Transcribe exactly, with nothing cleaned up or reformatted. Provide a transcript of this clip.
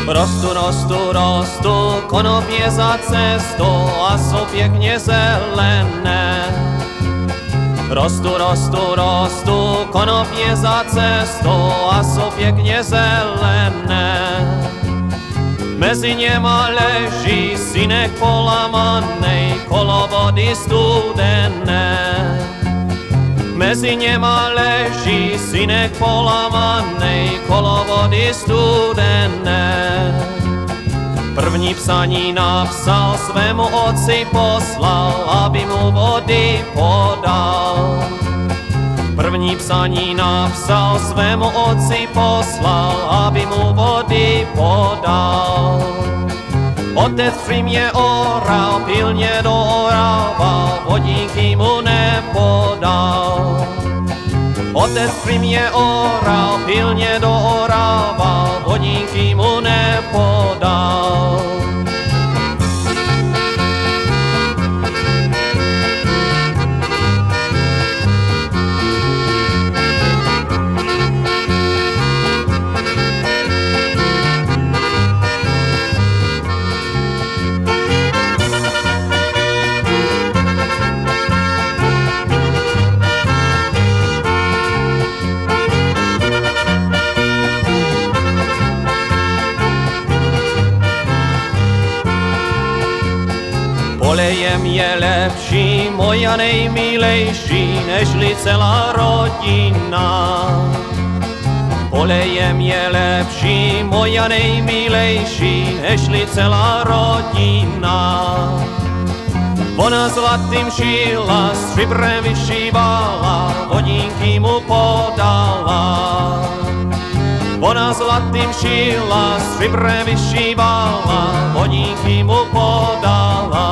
Rostú, rostú, rostú konopie za cestu a sú pekne zelené. Rostú, rostú, rostú konopie za cestu a sú pekne zelené. Mezi nema leží synek polamanej kolo vody studené. Mezi nema leží synek polamanej kolo vody studené. První psaní napsal, svému otci poslal, aby mu vody podal. První psaní napsal, svému otci poslal, aby mu vody podal. Otec pri mne oral, pilne doorával, vodíky mu nepodal. Otec pri mne oral, pilne doorával, vodíky mu nepodal. Olejem je lepší, moja nejmilejší, nežli celá rodina. Olejem je lepší, moja nejmilejší, nežli celá rodina. Ona zlatým šila, stříbrem vyšívala, vodínky mu podala. Ona zlatým šila, stříbrem vyšívala, vodínky mu podala.